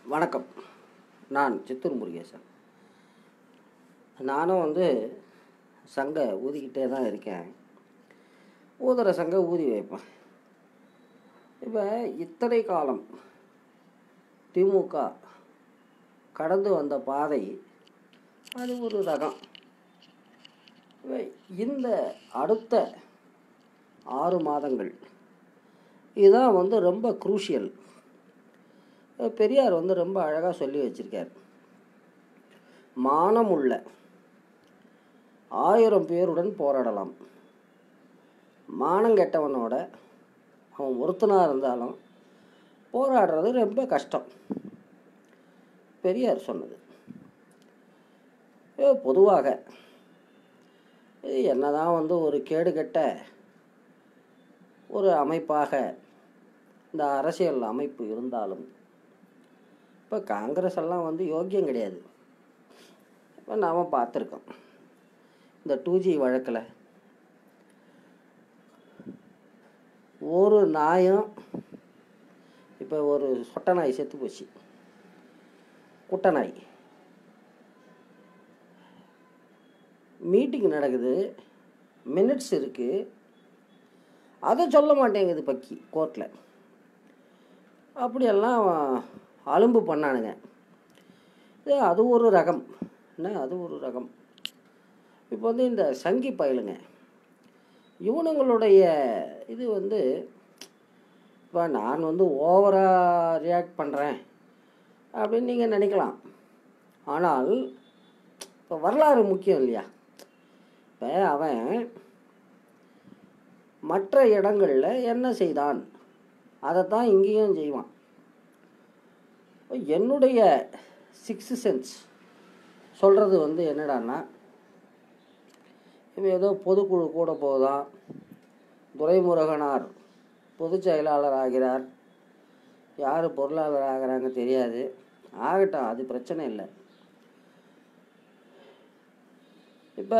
வணக்கம். நான் சித்தூர் முருகேசன். நானும் சங்க ஊதிக்கிட்டே தான் இருக்கேன். ஊதுற சங்க ஊதி வைப்பேன். இப்போ இத்தனை காலம் திமுக கடந்து வந்த பாதை அது ஒரு ரகம். இந்த அடுத்த 6 மாதங்கள் இதுதான் ரொம்ப குரூஷியல். பெரியார் ரொம்ப அழகாக சொல்லி வச்சிருக்கார். மானமுள்ள 1000 பேருடன் போராடலாம், மானம் கெட்டவனோட அவன் ஒருத்தனாக இருந்தாலும் போராடுறது ரொம்ப கஷ்டம். பெரியார் சொன்னது. பொதுவாக என்னதான் ஒரு கேடுகெட்ட ஒரு அமைப்பாக இந்த அரசியல் அமைப்பு இருந்தாலும் இப்போ காங்கிரஸ் எல்லாம் யோக்கியம் கிடையாது. இப்போ நாம் பார்த்துருக்கோம். இந்த 2G வழக்கில் ஒரு நாயும் இப்போ ஒரு சொட்டை நாய் செத்து போச்சு, குட்டை நாய். மீட்டிங் நடக்குது, மினிட்ஸ் இருக்குது, அதை சொல்ல மாட்டேங்குது பக்கி கோர்ட்டில். அப்படியெல்லாம் அலும்பு பண்ணானுங்க. அது ஒரு ரகம். அது ஒரு ரகம். இப்போ இந்த சங்கி பயலுங்க இவனுங்களுடைய இது இப்போ நான் ஓவராக ரியாக்ட் பண்ணுறேன் அப்படின்னு நீங்கள் நினைக்கலாம். ஆனால் இப்போ வரலாறு முக்கியம் இல்லையா? இப்போ அவன் மற்ற இடங்களில் என்ன செய்தான் அதைத்தான் இங்கேயும் செய்வான். என்னுடைய 6th சென்ஸ் சொல்கிறது என்னடான்னா, இப்போ ஏதோ பொதுக்குழு கூட போகுதான், துரைமுருகனார் பொதுச் செயலாளர் ஆகிறார், யார் பொருளாளர் ஆகிறாங்க தெரியாது, ஆகட்டும், அது பிரச்சனை இல்லை. இப்போ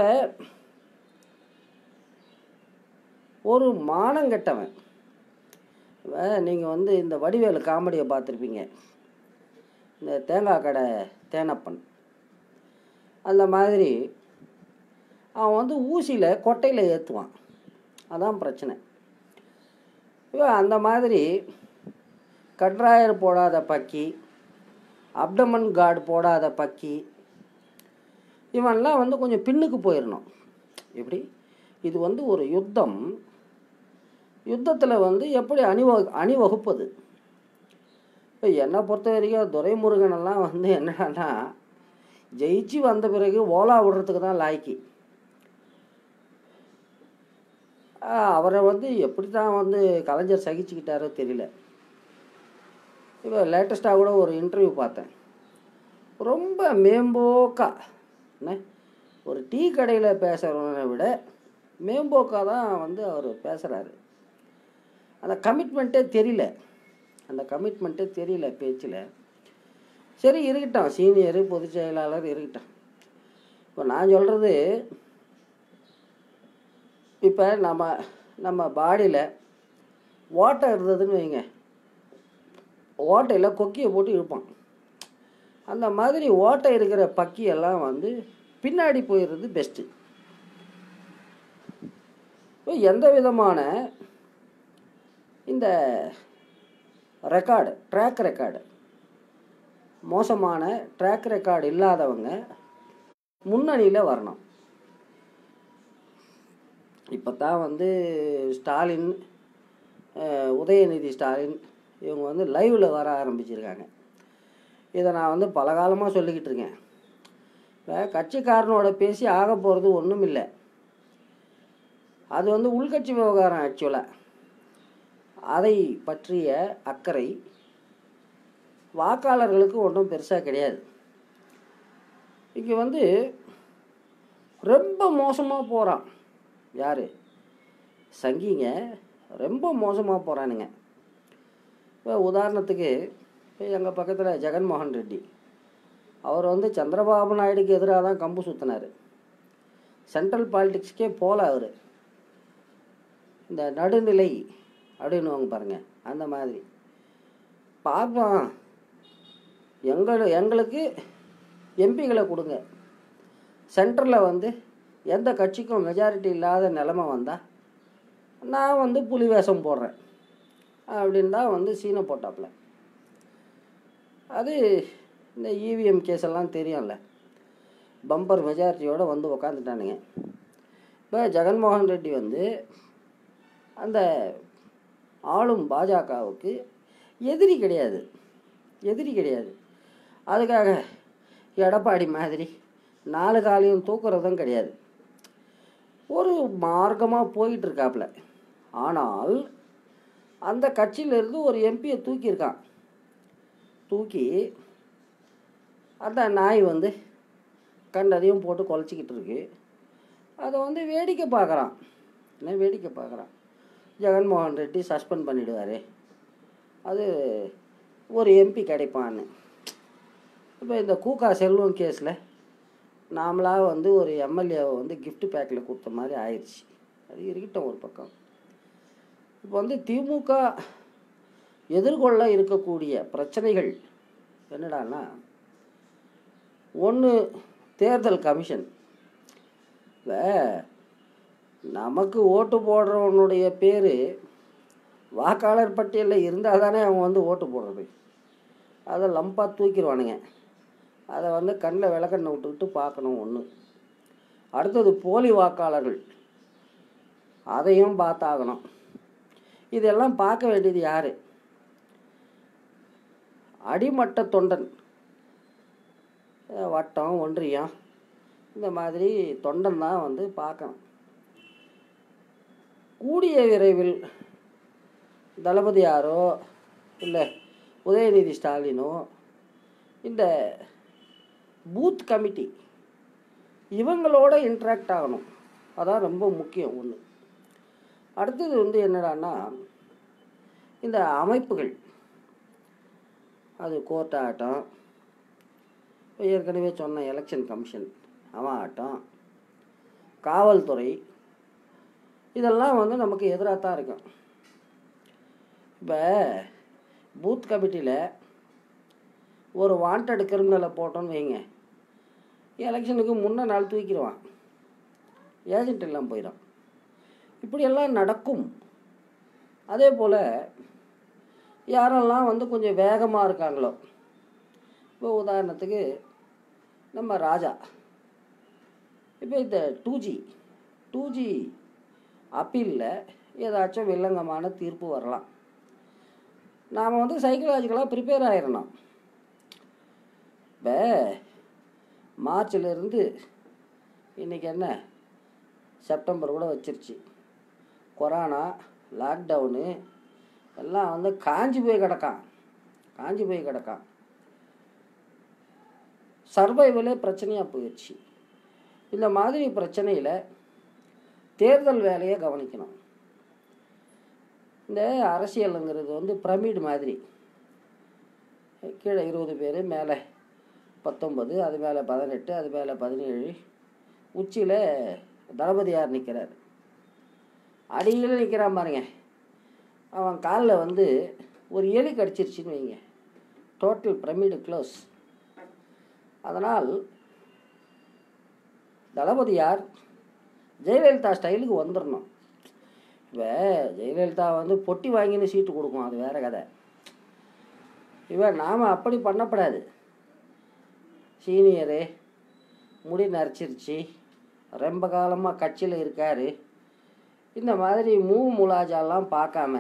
ஒரு மானங்கெட்டவன், நீங்கள் இந்த வடிவேலு காமெடியை பார்த்துருப்பீங்க, இந்த தேங்காய் கடை தேனப்பன். அந்த மாதிரி அவன் ஊசியில் கொட்டையில் ஏற்றுவான், அதான் பிரச்சனை. அந்த மாதிரி கட்ராயர் போடாத பக்கி, அப்டமன் கார்டு போடாத பக்கி, இவன்லாம் கொஞ்சம் பின்னுக்கு போயிடணும். எப்படி இது ஒரு யுத்தம், யுத்தத்தில் எப்படி அணிவகுப்பது? இப்போ என்னை பொறுத்த வரைக்கும் துரைமுருகனெல்லாம் என்னன்னா, ஜெயிச்சு வந்த பிறகு ஓலா விடுறதுக்கு தான் லாய்க்கு. அவரை எப்படி தான் கலைஞர் சகிச்சுக்கிட்டாரோ தெரியல. இப்போ லேட்டஸ்ட்டாக கூட ஒரு இன்டர்வியூ பார்த்தேன். ரொம்ப மேம்போக்கா ஒரு டீ கடையில் பேசுகிறவனை விட மேம்போக்காக தான் அவர் பேசுகிறாரு. அந்த கமிட்மெண்ட்டே தெரியல பேச்சில். சரி, இருக்கட்டும், சீனியரு பொதுச் செயலாளர் இருக்கட்டும். இப்போ நான் சொல்கிறது, இப்போ நம்ம பாடியில் ஓட்டை இருந்ததுன்னு வைங்க, ஓட்டையில் கொக்கியை போட்டு இருப்பான். அந்த மாதிரி ஓட்டை இருக்கிற பக்கியெல்லாம் பின்னாடி போயிடுறது பெஸ்ட்டு. இப்போ எந்த விதமான இந்த ட்ராக் ரெக்கார்டு மோசமான ட்ராக் ரெக்கார்டு இல்லாதவங்க முன்னணியில் வரணும். இப்போ தான் ஸ்டாலின், உதயநிதி ஸ்டாலின் இவங்க லைவில் வர ஆரம்பிச்சிருக்காங்க. இதை நான் பல காலமாக சொல்லிக்கிட்டு இருக்கேன். இப்போ கட்சிக்காரனோட பேசி ஆக போகிறது ஒன்றும் இல்லை. அது உள்கட்சி விவகாரம். ஆக்சுவலாக அதை பற்றிய அக்கறை வாக்காளர்களுக்கு ஒன்றும் பெருசாக கிடையாது. இங்கே ரொம்ப மோசமாக போகிறான். யார்? சங்கிங்க ரொம்ப மோசமாக போகிறானுங்க. இப்போ உதாரணத்துக்கு இப்போ எங்கள் பக்கத்தில் ஜெகன்மோகன் ரெட்டி, அவர் சந்திரபாபு நாயுடுக்கு எதிராக தான் கம்பு சுற்றினார். சென்ட்ரல் பாலிடிக்ஸ்க்கே போகல அவர். இந்த நடுநிலை அப்படின்னுவாங்க பாருங்கள், அந்த மாதிரி பார்ப்போம். எங்களுக்கு எம்பிகளை கொடுங்க. சென்டரில் வந்து எந்த கட்சிக்கும் மெஜாரிட்டி இல்லாத நிலைமை வந்தால் நான் வந்து புலி வேஷம் போடுறேன் அப்படின்னு தான் வந்து சீனை போட்டாப்புல. அது இந்த இவிஎம் கேஸ் எல்லாம் தெரியும்ல, பம்பர் மெஜாரிட்டியோடு வந்து உக்காந்துட்டானுங்க. இப்போ ஜெகன்மோகன் ரெட்டி வந்து அந்த ஆளும் பாஜகவுக்கு எதிரி கிடையாது. அதுக்காக எடப்பாடி மாதிரி 4 காலையும் தூக்குறதும் கிடையாது. ஒரு மார்க்கமாக போயிட்டுருக்காப்புல. ஆனால் அந்த கட்சியிலேருந்து ஒரு எம்பியை தூக்கியிருக்கான். தூக்கி அந்த நாய் வந்து கண்டதையும் போட்டு குலைச்சிக்கிட்டு இருக்கு. அதை வந்து வேடிக்கை பார்க்குறான். ஜெகன்மோகன் ரெட்டி சஸ்பெண்ட் பண்ணிவிடுவார், அது ஒரு எம்பி கிடைப்பான்னு. இப்போ இந்த கூக்கா செல்வம் கேஸில் நாமளாக வந்து ஒரு எம்எல்ஏவை வந்து கிஃப்ட் பேக்கில் கொடுத்த மாதிரி ஆயிடுச்சு. அது இருக்கட்டும் ஒரு பக்கம். இப்போ வந்து திமுக எதிர்கொள்ள இருக்கக்கூடிய பிரச்சனைகள் என்னடான்னா, ஒன்று தேர்தல் கமிஷன். இப்போ நமக்கு ஓட்டு போடுறவனுடைய பேர் வாக்காளர் பட்டியலில் இருந்தால் தானே அவங்க வந்து ஓட்டு போடுறது. அதை லம்பாக தூக்கிடுவானுங்க. அதை வந்து கண்ணில் விளக்கண்ணை விட்டுக்கிட்டு பார்க்கணும் ஒன்று. அடுத்தது போலி வாக்காளர்கள், அதையும் பார்த்தாகணும். இதெல்லாம் பார்க்க வேண்டியது யார்? அடிமட்ட தொண்டன், வட்டம், ஒன்றியம், இந்த மாதிரி தொண்டன் தான் வந்து பார்க்கணும். கூடிய விரைவில் தளபதியாரோ இல்லை உதயநிதி ஸ்டாலினோ இந்த பூத் கமிட்டி இவங்களோட இன்ட்ராக்ட் ஆகணும். அதான் ரொம்ப முக்கியம் ஒன்று. அடுத்தது வந்து என்னடான்னா, இந்த அமைப்புகள், அது கோர்ட் ஆகட்டும், ஏற்கனவே சொன்ன எலெக்ஷன் கமிஷன் அவன் ஆகட்டும், காவல்துறை, இதெல்லாம் வந்து நமக்கு எதிராக தான் இருக்கும். இப்போ பூத் கமிட்டியில் ஒரு வாண்டட் கிரிமினலை போட்டோன்னு வைங்க, எலெக்ஷனுக்கு முன்ன நாள் தூக்கிடுவான், ஏஜென்ட் எல்லாம் போயிடும். இப்படியெல்லாம் நடக்கும். அதே போல் யாரெல்லாம் வந்து கொஞ்சம் வேகமாக இருக்காங்களோ, இப்போ உதாரணத்துக்கு நம்ம ராஜா, இப்போ இந்த 2G அப்பீலில் ஏதாச்சும் வில்லங்கமான தீர்ப்பு வரலாம். நாம் வந்து சைக்கலாஜிக்கலாக ப்ரிப்பேர் ஆகிடணும். இப்போ மார்ச்சிலேருந்து இன்றைக்கி என்ன செப்டம்பர் கூட வச்சிருச்சு. கொரோனா, லாக்டவுனு எல்லாம் வந்து காஞ்சி போய் கிடக்கான். சர்வைவலே பிரச்சனையாக போயிடுச்சு. இந்த மாதிரி பிரச்சனையில் தேர்தல் வேலையை கவனிக்கணும். இந்த அரசியலுங்கிறது வந்து பிரமிடு மாதிரி, கீழே 20 பேர், மேலே 19, அது மேலே 18, அது மேலே 17, உச்சியில் தளபதியார் நிற்கிறார். அடியில் நிற்கிறான் பாருங்க, அவன் காலில் வந்து ஒரு எலி கடிச்சிருச்சின்னு வைங்க, டோட்டல் பிரமிடு க்ளோஸ். அதனால் தளபதியார் ஜெயலலிதா ஸ்டைலுக்கு வந்துடணும். இப்போ ஜெயலலிதா வந்து பொட்டி வாங்கின்னு சீட்டு கொடுக்கும், அது வேறு கதை. நாம் அப்படி பண்ணப்படாது. சீனியரு, முடி நரைச்சிருச்சு, ரொம்ப காலமாக கட்சியில் இருக்கார், இந்த மாதிரி முலாஜாலாம் பார்க்காம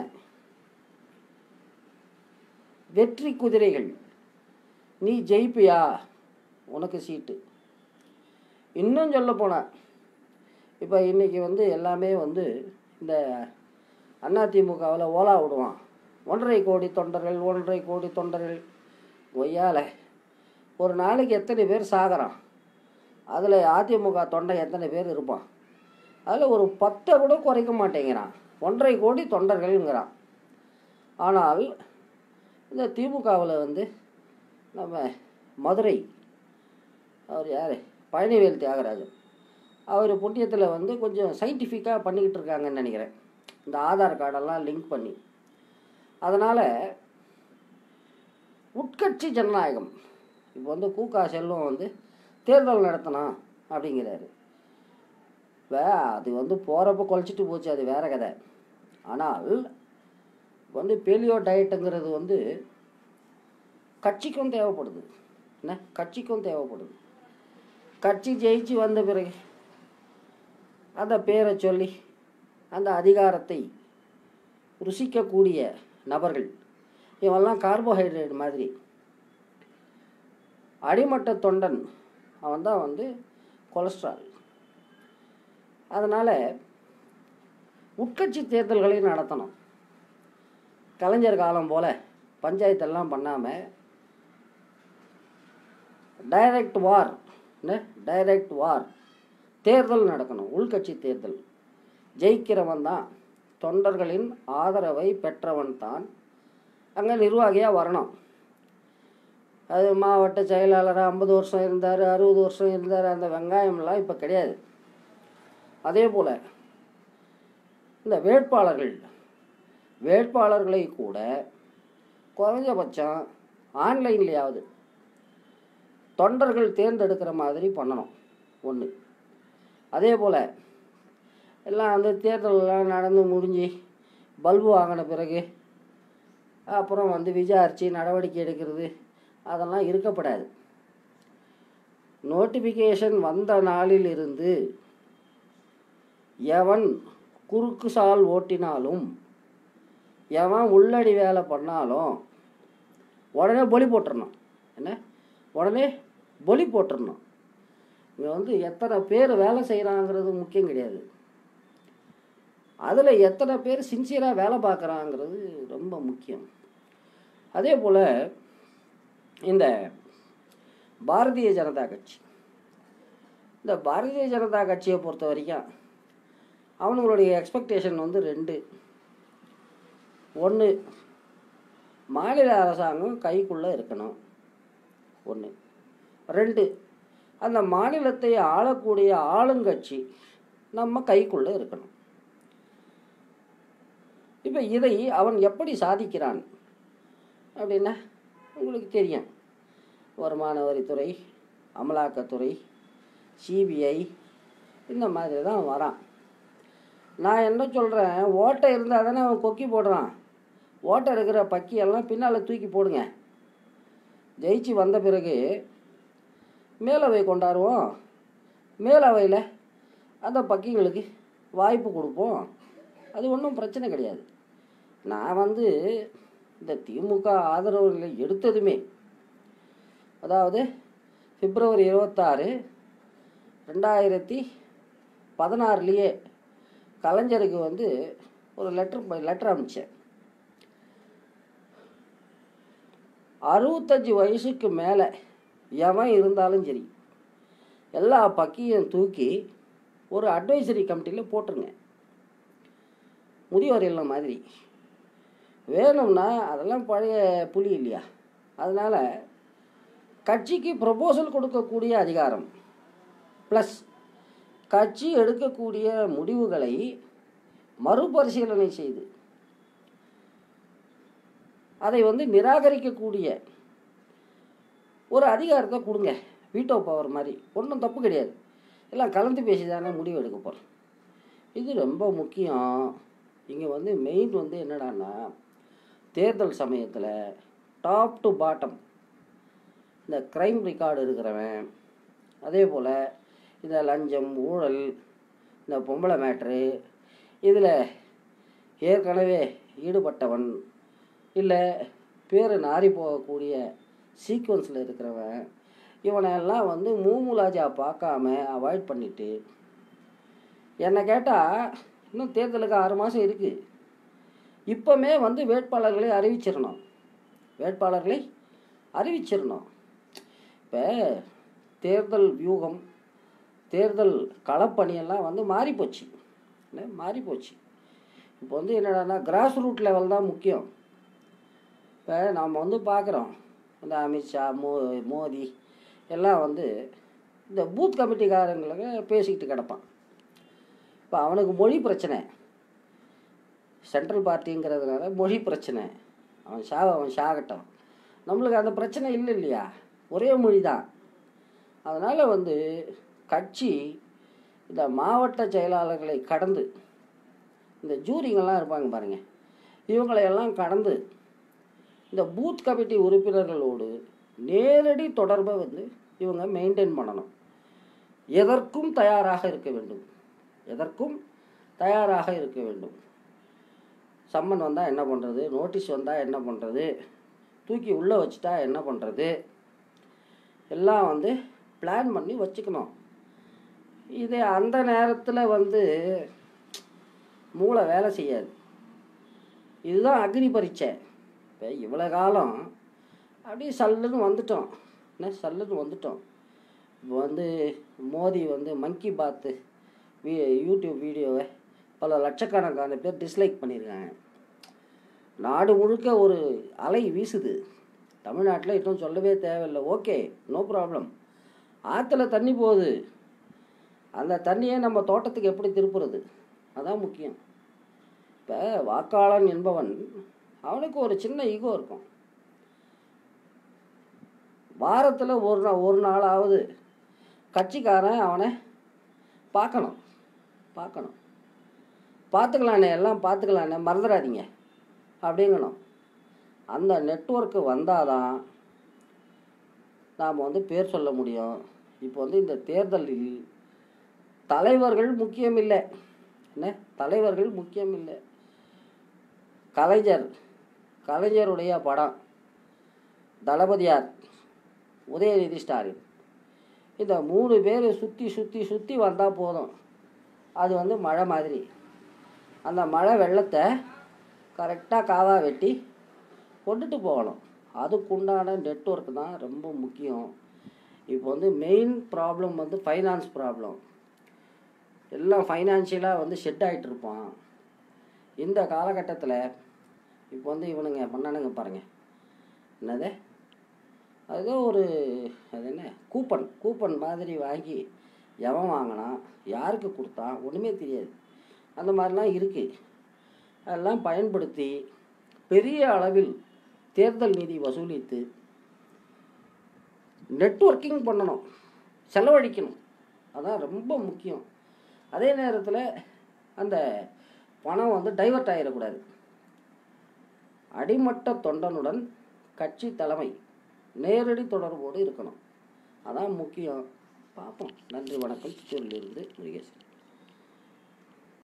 வெற்றி குதிரைகள், நீ ஜெயிப்பியா, உனக்கு சீட்டு. இன்னும் சொல்ல போனால் இப்போ இன்றைக்கி வந்து எல்லாமே வந்து இந்த அதிமுகவில் ஓலா விடுவான், 1.5 கோடி தொண்டர்கள் ஒய்யால ஒரு நாளைக்கு எத்தனை பேர் சாகிறான், அதில் அதிமுக தொண்டை எத்தனை பேர் இருப்பான், அதில் ஒரு 10 கூட குறைக்க மாட்டேங்கிறான், 1.5 கோடி தொண்டர்கள்ங்கிறான். ஆனால் இந்த திமுகவில் வந்து நம்ம மதுரை, அவர் யார், பழனிவேல் தியாகராஜன், அவர் புண்ணியத்தில் வந்து கொஞ்சம் சயின்டிஃபிக்காக பண்ணிக்கிட்டு இருக்காங்கன்னு நினைக்கிறேன், இந்த ஆதார் கார்டெல்லாம் லிங்க் பண்ணி. அதனால் உட்கட்சி ஜனநாயகம் இப்போ வந்து கூகா செல்வம் வந்து தேர்தல் நடத்தணும் அப்படிங்கிறாரு. இப்போ அது வந்து போகிறப்ப குறைச்சிட்டு போச்சு, அது வேற கதை. ஆனால் வந்து பேலியோ டயட்டுங்கிறது வந்து கட்சிக்கும் தேவைப்படுது. என்ன, கட்சிக்கும் தேவைப்படுது. கட்சி ஜெயிச்சு வந்த பிறகு அந்த பேரை சொல்லி அந்த அதிகாரத்தை ருசிக்கக்கூடிய நபர்கள் இவெல்லாம் கார்போஹைட்ரேட் மாதிரி. அடிமட்ட தொண்டன் அவன் தான் வந்து கொலஸ்ட்ரால். அதனால் உட்கட்சி தேர்தல்களை நடத்தணும். கலைஞர் காலம் போல் பஞ்சாயத்தெல்லாம் பண்ணாமல் டைரக்ட் வார், டைரக்ட் வார் தேர்தல் நடக்கணும். உள்கட்சி தேர்தல். ஜெயிக்கிறவன் தான், தொண்டர்களின் ஆதரவை பெற்றவன் தான் அங்கே நிர்வாகியாக வரணும். அது மாவட்ட செயலாளராக 50 வருஷம் இருந்தார், 60 வருஷம் இருந்தார், அந்த வெங்காயம்லாம் இப்போ கிடையாது. அதே போல் இந்த வேட்பாளர்களை கூட குறைஞ்சபட்சம் ஆன்லைன்லேயாவது தொண்டர்கள் தேர்ந்தெடுக்கிற மாதிரி பண்ணணும் ஒன்று. அதே போல் எல்லாம் வந்து தேர்தலெலாம் நடந்து முடிஞ்சு பல்பு வாங்கின பிறகு அப்புறம் வந்து விசாரித்து நடவடிக்கை எடுக்கிறது அதெல்லாம் இருக்கப்படாது. நோட்டிஃபிகேஷன் வந்த நாளில் இருந்து எவன் குறுக்கு சால் ஓட்டினாலும், எவன் உள்ளடி வேலை பண்ணாலும் உடனே பொலி போட்டுடணும். உடனே பொலி போட்டுடணும். இங்கே வந்து எத்தனை பேர் வேலை செய்கிறாங்கிறது முக்கியம் கிடையாது, அதில் எத்தனை பேர் சின்சியராக வேலை பார்க்குறாங்கிறது ரொம்ப முக்கியம். அதே போல் இந்த பாரதிய ஜனதா கட்சியை பொறுத்த வரைக்கும் அவனுங்களுடைய எக்ஸ்பெக்டேஷன் வந்து 2. 1, மாநில அரசாங்கம் கைக்குள்ளே இருக்கணும். 1. 2, அந்த மாநிலத்தை ஆளக்கூடிய ஆளுங்கட்சி நம்ம கைக்குள்ளே இருக்கணும். இப்போ இதை அவன் எப்படி சாதிக்கிறான் அப்படின்னா உங்களுக்கு தெரியும். வருமான வரித்துறை, அமலாக்கத்துறை, சிபிஐ இந்த மாதிரி தான் வரான். நான் என்ன சொல்கிறேன், ஓட்டை இருந்தால் தானே அவன் கொக்கி போடுறான். ஓட்டை இருக்கிற பக்கியெல்லாம் பின்னால் தூக்கி போடுங்க. ஜெயிச்சு வந்த பிறகு மேலவை கொண்டாடுவோம். மேலவையில் அந்த பக்கிங்களுக்கு வாய்ப்பு கொடுப்போம். அது ஒன்றும் பிரச்சனை கிடையாது. நான் வந்து இந்த திமுக ஆதரவுகளை எடுத்ததுமே, அதாவது பிப்ரவரி 26, 2016 கலைஞருக்கு வந்து ஒரு லெட்டர் அனுப்பிச்சேன். 65 வயசுக்கு மேலே எவன் இருந்தாலும் சரி எல்லா பக்கியும் தூக்கி ஒரு அட்வைசரி கமிட்டியில் போட்டுருங்க. முதியோர் இல்லம் மாதிரி வேணும்னா, அதெல்லாம் பழைய புலி இல்லையா. அதனால் கட்சிக்கு ப்ரொபோசல் கொடுக்கக்கூடிய அதிகாரம் ப்ளஸ் கட்சி எடுக்கக்கூடிய முடிவுகளை மறுபரிசீலனை செய்து அதை வந்து நிராகரிக்கக்கூடிய ஒரு அதிகாரத்தை கொடுங்க. வீட்டோ பவர் மாதிரி. ஒன்றும் தப்பு கிடையாது. எல்லாம் கலந்து பேசி தானே முடிவு எடுக்க போகிறோம். இது ரொம்ப முக்கியம். இங்கே வந்து மெயின் வந்து என்னடான்னா, தேர்தல் சமயத்தில் டாப் டு பாட்டம் இந்த க்ரைம் ரெக்கார்டு இருக்கிறவன், அதே போல் இந்த லஞ்சம், ஊழல், இந்த பொம்பளை மேட்ரு, இதில் ஏற்கனவே ஈடுபட்டவன், இல்லை பேர் நாரி போகக்கூடிய சீக்வன்ஸில் இருக்கிறவன், இவனெல்லாம் வந்து மூமுலாஜா பார்க்காம அவாய்ட் பண்ணிவிட்டு, என்னை கேட்டால் இன்னும் தேர்தலுக்கு 6 மாதம் இருக்குது. இப்போமே வந்து வேட்பாளர்களை அறிவிச்சிடணும். இப்போ தேர்தல் வியூகம், தேர்தல் களப்பணியெல்லாம் வந்து மாறிப்போச்சு. இப்போ வந்து என்னடான்னா கிராஸ் ரூட் லெவல் தான் முக்கியம். இப்போ நாம் வந்து பார்க்குறோம், இந்த அமித்ஷா, மோடி எல்லாம் வந்து இந்த பூத் கமிட்டிக்காரங்களுக்கு பேசிக்கிட்டு கிடப்பான். இப்போ அவனுக்கு மொழி பிரச்சனை, சென்ட்ரல் பார்ட்டிங்கிறதுனால மொழி பிரச்சனை. அவன் சாகட்டும். நம்மளுக்கு அந்த பிரச்சனை இல்லையா. ஒரே மொழி தான். அதனால் வந்து கட்சி இந்த மாவட்ட செயலாளர்களை கடந்து, இந்த ஜூரிங்கெல்லாம் இருப்பாங்க பாருங்கள், இவங்களையெல்லாம் கடந்து இந்த பூத் கமிட்டி உறுப்பினர்களோடு நேரடி தொடர்பை வந்து இவங்க மெயின்டைன் பண்ணணும். எதற்கும் தயாராக இருக்க வேண்டும், எதற்கும் தயாராக இருக்க வேண்டும். சம்மன் வந்தால் என்ன பண்ணுறது, நோட்டீஸ் வந்தால் என்ன பண்ணுறது, தூக்கி உள்ளே வச்சுட்டா என்ன பண்ணுறது, எல்லாம் வந்து பிளான் பண்ணி வச்சுக்கணும். இது அந்த நேரத்தில் வந்து மூளை வேலை செய்யாது. இதுதான் அக்னி பரீட்சை. இப்போ இவ்வளோ காலம் அப்படியே சல்லுன்னு வந்துட்டோம், இப்போ வந்து மோடி வந்து மங்கி பாத்து யூடியூப் வீடியோவை பல லட்சக்கணக்கான பேர் டிஸ்லைக் பண்ணியிருக்காங்க. நாடு முழுக்க ஒரு அலை வீசுது. தமிழ்நாட்டில் இன்னும் சொல்லவே தேவையில்லை. Okay, no problem. ஆற்றுல தண்ணி போகுது, அந்த தண்ணியை நம்ம தோட்டத்துக்கு எப்படி திருப்புறது, அதான் முக்கியம். இப்போ வாக்காளன் என்பவன் அவனுக்கு ஒரு சின்ன ஈகோ இருக்கும். வாரத்தில் ஒரு நாளாவது கட்சிக்காரன் அவனை பார்க்கணும். பார்த்துக்கலானே, எல்லாம் பார்த்துக்கலானே, மறந்துடாதீங்க அப்படிங்கணும். அந்த நெட்வொர்க்கு வந்தால் தான் நாம் வந்து பேர் சொல்ல முடியும். இப்போ வந்து இந்த தேர்தலில் தலைவர்கள் முக்கியம் இல்லை, தலைவர்கள் முக்கியம் இல்லை. கலைஞருடைய படம், தளபதியார், உதயநிதி ஸ்டாலின், இந்த 3 பேர் சுற்றி வந்தால் போதும். அது வந்து மழை மாதிரி. அந்த மழை வெள்ளத்தை கரெக்டாக காவா வெட்டி கொண்டுட்டு போகணும். அதுக்குண்டான நெட்வொர்க் தான் ரொம்ப முக்கியம். இப்போ வந்து மெயின் ப்ராப்ளம் வந்து ஃபைனான்ஸ் ப்ராப்ளம். எல்லாம் ஃபைனான்ஷியலாக வந்து செட் ஆகிட்டுருப்பான். இந்த காலகட்டத்தில் இப்போ வந்து இவனுங்க பண்ணானுங்க பாருங்கள், என்னது அது ஒரு அது என்ன கூப்பன் மாதிரி வாங்கி எவன் வாங்கினான், யாருக்கு கொடுத்தான், ஒன்றுமே தெரியாது. அந்த மாதிரிலாம் இருக்குது. அதெல்லாம் பயன்படுத்தி பெரிய அளவில் தேர்தல் நிதி வசூலித்து நெட்வொர்க்கிங் பண்ணணும், செலவழிக்கணும். அதான் ரொம்ப முக்கியம். அதே நேரத்தில் அந்த பணம் வந்து டைவர்ட் ஆகிடக்கூடாது. அடிமட்ட தொண்டனுடன் கட்சி தலைமை நேரடி தொடர்போடு இருக்கணும். அதான் முக்கியம். பார்ப்போம். நன்றி, வணக்கம். சித்தூரிலிருந்து முருகேசன்.